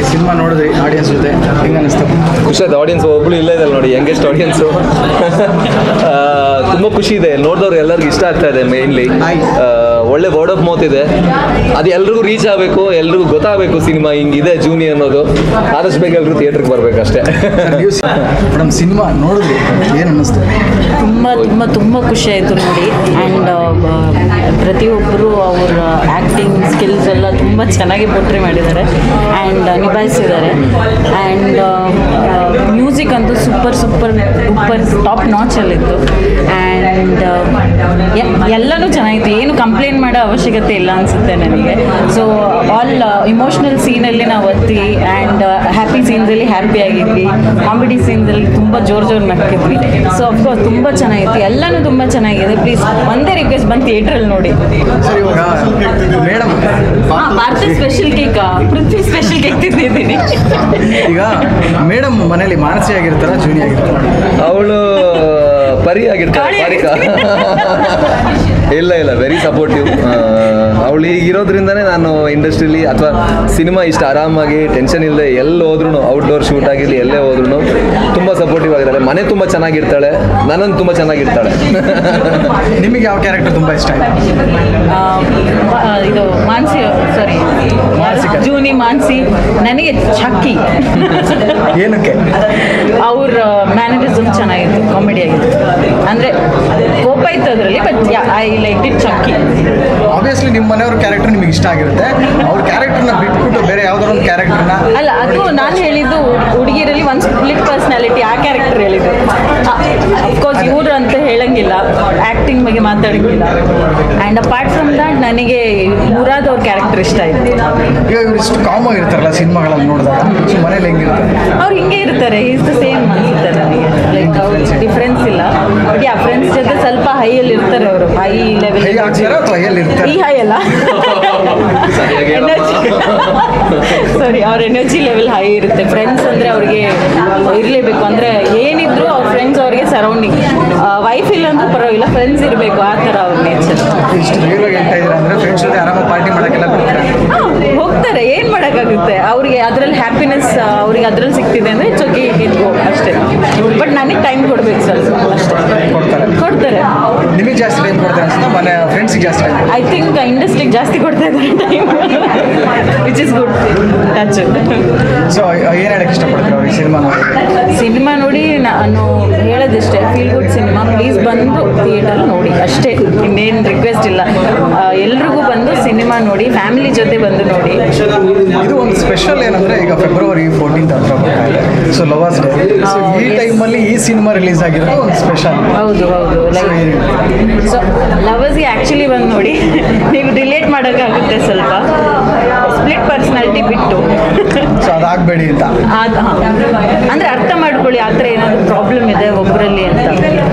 Cinema ನೋಡಿದ್ರಿ audience ಜೊತೆ ಹೆಂಗೆ ಅನಿಸ್ತು? ಖುಷಿ ಆಯ್ತು. ಆಡಿಯನ್ಸ್ ಒಬ್ಬಳು ಇಲ್ಲ ಇದೆ ನೋಡಿ, ಯಂಗೆಸ್ಟ್ ಆಡಿಯನ್ಸು. ತುಂಬ ಖುಷಿ ಇದೆ, ನೋಡಿದವ್ರು ಎಲ್ಲರಿಗೂ ಇಷ್ಟ ಆಗ್ತಾ ಇದೆ. ಮೇನ್ಲಿ ಒಳ್ಳೆ ವರ್ಡ್ ಆಫ್ ಮೌತ್ ಇದೆ, ಅದು ಎಲ್ರಿಗೂ ರೀಚ್ ಆಗಬೇಕು, ಎಲ್ರಿಗೂ ಗೊತ್ತಾಗಬೇಕು ಸಿನಿಮಾ ಹಿಂಗಿದೆ ಜೂನಿ ಅನ್ನೋದು. ಆದಷ್ಟು ಬೇಗ ಎಲ್ಲರೂ ಥಿಯೇಟ್ರಿಗೆ ಬರಬೇಕಷ್ಟೇ. ಮೇಡಮ್ ಸಿನಿಮಾ ನೋಡಿದ್ರಿ ಏನು ಅನ್ನಿಸ್ತು? ತುಂಬ ಖುಷಿ ಆಯಿತು ನೋಡಿ. ಆ್ಯಂಡ್ ಪ್ರತಿಯೊಬ್ಬರು ಅವರ ಆ್ಯಕ್ಟಿಂಗ್ ಸ್ಕಿಲ್ಸ್ ಎಲ್ಲ ತುಂಬ ಚೆನ್ನಾಗಿ ಪೋರ್ಟ್ರೇ ಮಾಡಿದ್ದಾರೆ ಆ್ಯಂಡ್ ನಿಭಾಯಿಸಿದ್ದಾರೆ. ಆ್ಯಂಡ್ ಮ್ಯೂಸಿಕ್ ಅಂತೂ ಸೂಪರ್ ಟಾಪ್ ನಾಚಲ್ಲಿತ್ತು. ಆ್ಯಂಡ್ ಎಲ್ಲನೂ ಚೆನ್ನಾಗಿತ್ತು, ಏನು ಕಂಪ್ಲೇಂಟ್ ಮಾಡೋ ಅವಶ್ಯಕತೆ ಇಲ್ಲ ಅನಿಸುತ್ತೆ ನನಗೆ. ಸೊ ಆಲ್ ಇಮೋಷ್ನಲ್ ಸೀನಲ್ಲಿ ನಾವು ಒತ್ತಿ ಆ್ಯಂಡ್ ಹ್ಯಾಪಿ ಸೀನ್ಸಲ್ಲಿ ಹ್ಯಾಪಿ ಆಗಿದ್ವಿ, ಕಾಮಿಡಿ ಸೀನ್ಸಲ್ಲಿ ತುಂಬ ಜೋರು ನಕ್ಕಿದ್ವಿ. ಸೊ ಅಫ್ಕೋರ್ಸ್ ತುಂಬ ಚೆನ್ನಾಗಿತ್ತು, ಎಲ್ಲನೂ ತುಂಬ ಚೆನ್ನಾಗಿದೆ. ಪ್ಲೀಸ್ ಒಂದೇ ರಿಕ್ವೆಸ್ಟ್, ಬಂದು ಥಿಯೇಟ್ರಲ್ಲಿ ನೋಡಿ. ಸರ್ ಇವಾಗ ಮೇಡಮ್ ಭಾರತ ಸ್ಪೆಷಲ್ ಕೇಕಾ, ಪೃಥ್ವಿ ಸ್ಪೆಷಲ್ ಕೇಕ್ ತಿಂದಿದ್ದೀನಿ. ಈಗ ಮೇಡಮ್ ಮನೇಲಿ ಮಾನಸಿ ಆಗಿರ್ತಾರ ಜೂನಿ ಆಗಿರ್ತಾರ? ಅವಳು ಪರಿ ಆಗಿರ್ತಾಳೆ, ಪಾರಿಕಾ. ಇಲ್ಲ ವೆರಿ ಸಪೋರ್ಟಿವ್. ಅವಳು ಹೀಗಿರೋದ್ರಿಂದನೇ ನಾನು ಇಂಡಸ್ಟ್ರಿಲಿ ಅಥವಾ ಸಿನಿಮಾ ಇಷ್ಟ ಆರಾಮಾಗಿ ಟೆನ್ಷನ್ ಇಲ್ಲದೆ ಎಲ್ಲಿ ಹೋದ್ರೂ, ಔಟ್ಡೋರ್ ಶೂಟ್ ಆಗಿರಲಿ ಎಲ್ಲೇ ಹೋದ್ರೂ ತುಂಬ ಸಪೋರ್ಟಿವ್ ಆಗಿದ್ದಾಳೆ. ಮನೆ ತುಂಬ ಚೆನ್ನಾಗಿರ್ತಾಳೆ, ನನ್ನನ್ನು ತುಂಬ ಚೆನ್ನಾಗಿರ್ತಾಳೆ. ನಿಮಗೆ ಯಾವ ಕ್ಯಾರೆಕ್ಟರ್ ತುಂಬ ಇಷ್ಟ ಆಯ್ತು? ಇದು ಮಾನ್ಸಿ, ಸಾರಿ ಜೂನಿ ಮಾನ್ಸಿ. ನನಗೆ ಚಕ್ಕಿ ಏನಕ್ಕೆ? ಅವ್ರ ಮ್ಯಾನರಿಸಮ್ ಚೆನ್ನಾಗಿತ್ತು, ಕಾಮಿಡಿ ಆಗಿತ್ತು. ಅಂದರೆ ಕೋಪ ಇತ್ತು ಅದರಲ್ಲಿ, ಬಟ್ ಐ ಲೈಕ್ ಇಟ್ ಚಕ್ಕಿ. ಆಬ್ವಿಯಸ್ಲಿ ನಿಮ್ಮ ಮನೆಯವ್ರ ಕ್ಯಾರೆಕ್ಟರ್ ನಿಮಗೆ ಇಷ್ಟ ಆಗಿರುತ್ತೆ, ಅವ್ರ ಕ್ಯಾರೆಕ್ಟರ್ನ ಬಿಟ್ಬಿಟ್ಟು ಬೇರೆ ಯಾವ್ದಾದ್ರು ಒಂದು ಕ್ಯಾರೆಕ್ಟರ್ನ ಅಲ್ಲ, ಅದು ನಾನು ಹೇಳಿದ್ದು ಹುಡುಗಿರಲ್ಲಿ ಒಂದು ಸ್ಪ್ಲಿಟ್ ಪರ್ಸ್ನಾಲಿಟಿ, ಆ ಕ್ಯಾರೆಕ್ಟರ್ ಹೇಳಿದ್ದು. ಅಫ್ಕೋರ್ಸ್ ಇವರು ಅಂತ ಹೇಳಂಗಿಲ್ಲ, ಆ್ಯಕ್ಟಿಂಗ್ ಬಗ್ಗೆ ಮಾತಾಡೋಂಗಿಲ್ಲ. ಆ್ಯಂಡ್ ಅಪಾರ್ಟ್ ಫ್ರಮ್ ದ್ಯಾಟ್ ನನಗೆ ಮುರಾದ್ ಅವ್ರ ಕ್ಯಾರೆಕ್ಟರ್ ಇಷ್ಟ ಆಯಿತು. ಈಗ ಇವ್ರು ಇಷ್ಟು ಕಾಮ್ ಆಗಿರ್ತಾರಲ್ಲ ಸಿನಿಮಾಗಳಲ್ಲಿ ನೋಡಿದಾಗ, ಸೊ ಮನೇಲಿ ಹೆಂಗಿರ್ತಾರೆ? ಅವ್ರು ಹಿಂಗೆ ಇರ್ತಾರೆ, ಈಸ್ ದ ಸೇಮ್ ಅನಿಸುತ್ತೆ ನನಗೆ. ಲೈಕ್ ಅವ್ರು ಡಿಫ್ರೆನ್ಸ್ ಇಲ್ಲ, ಬಟ್ ಯಾ ಫ್ರೆಂಡ್ಸ್ ಜೊತೆ ಸ್ವಲ್ಪ ಹೈಯಲ್ಲಿ ಇರ್ತಾರೆ ಅವರು, ಹೈ ಲೆವೆಲ್. ಹೈ ಆಗ್ತಾರೆ ಅಥವಾ ಹೈಯಲ್ಲಿ ಇರ್ತಾರೆ? ಈ ಹೈ ಅಲ್ಲ, ಎನರ್ಜಿ, ಸಾರಿ, ಅವ್ರ ಎನರ್ಜಿ ಲೆವೆಲ್ ಹೈ ಇರುತ್ತೆ. ಫ್ರೆಂಡ್ಸ್ ಅಂದರೆ ಅವ್ರಿಗೆ ಇರಲೇಬೇಕು, ಅಂದರೆ ಏನಿದ್ರು ಅವ್ರ ಫ್ರೆಂಡ್ಸ್ ಅವ್ರಿಗೆ ಸರೌಂಡಿಂಗ್. ವೈಫ್ ಇಲ್ಲ ಅಂದ್ರೂ ಪರವಾಗಿಲ್ಲ, ಫ್ರೆಂಡ್ಸ್ ಇರಬೇಕು, ಆ ಥರ ಅವ್ರ ನೇಚರ್. ಇಷ್ಟು ಧೈರ್ಯವಾಗಿ ಹೇಳ್ತಾ ಇದ್ದೀರಾ ಅಂದರೆ ಫ್ರೆಂಡ್ಸ್ ಜೊತೆ ಆರಾಮಾಗಿ ಪಾರ್ಟಿ ಮಾಡೋಕ್ಕೆಲ್ಲ ಬಿಡ್ತಾರೆ? ಹೋಗ್ತಾರೆ, ಏನು ಮಾಡೋಕ್ಕಾಗುತ್ತೆ ಅವ್ರಿಗೆ. ಅದರಲ್ಲಿ ಹ್ಯಾಪಿನೆಸ್ ಅವ್ರಿಗೆ ಅದರಲ್ಲಿ ಸಿಗ್ತಿದೆ ಅಂದರೆ ಇಟ್ಸ್ ಓಕೆ, ಇಟ್ಕೋ ಅಷ್ಟೇ. ಬಟ್ ನನಗೆ ಟೈಮ್ ಕೊಡಬೇಕು ಸ್ವಲ್ಪ ಅಷ್ಟೇ. ಕೊಡ್ತಾರೆ. ನಿಮಗೆ ಜಾಸ್ತಿ ಟೈಮ್ ಕೊಡ್ತಾರೆ ಅನ್ಸುತ್ತಾ, ಮನೆ ಫ್ರೆಂಡ್ಸಿಗೆ ಜಾಸ್ತಿ ಟೈಮ್? ಐ ಥಿಂಕ್ ಇಂಡಸ್ಟ್ರಿಗೆ ಜಾಸ್ತಿ ಕೊಡ್ತಾ ಇದ್ದಾರೆ time, which is good touch. So ಏನು ಹೇಳಕ್ಕೆ ಇಷ್ಟಪಡ್ತೀರಾ ಅವ್ರಿಗೆ ಸಿನಿಮಾ ನೋಡಿ? ನಾನು ಹೇಳೋದಿಷ್ಟೇ, ಫೀಲ್ ಗುಡ್ ಸಿನಿಮಾ. ಪ್ಲೀಸ್ ಬಂದು ಥಿಯೇಟರ್ ನೋಡಿ ಅಷ್ಟೇ, ಇನ್ನೇನು ರಿಕ್ವೆಸ್ಟ್ ಇಲ್ಲ. ಎಲ್ರಿಗೂ ಬಂದು ಸಿನಿಮಾ ನೋಡಿ, ಫ್ಯಾಮಿಲಿ ಜೊತೆ ಬಂದು ನೋಡಿ. ಇದು ಒಂದು ಸ್ಪೆಷಲ್ ಏನಂದರೆ, ಈಗ ಫೆಬ್ರವರಿ 14th ಹತ್ರ ಬರ್ತಾ ಇದೆ, ಸೊ ಲವರ್ಸ್ ಡೇ. ಸೊ ಈ ಟೈಮಲ್ಲಿ ಈ ಸಿನಿಮಾ ರಿಲೀಸ್ ಆಗಿರೋದು ಒಂದು ಸ್ಪೆಷಲ್. ಹೌದು ಸೊ ಲವರ್ಸ್ಗೆ ಆ್ಯಕ್ಚುಲಿ ಬಂದು ನೋಡಿ, ನೀವು ರಿಲೇಟ್ ಮಾಡೋಕ್ಕಾಗುತ್ತೆ ಸ್ವಲ್ಪ. ಸ್ಪ್ಲಿಟ್ ಪರ್ಸ್ನಾಲಿಟಿ ಬಿಟ್ಟು ಸೊ ಅದಾಗಬೇಡಿ ಅಂತ. ಅಂದರೆ ಅರ್ಥ ಮಾಡ್ಕೊಳ್ಳಿ, ಆ ಥರ ಏನಾದರೂ ಪ್ರಾಬ್ಲಮ್ ಇದೆ ಒಬ್ಬರಲ್ಲಿ ಅಂತ.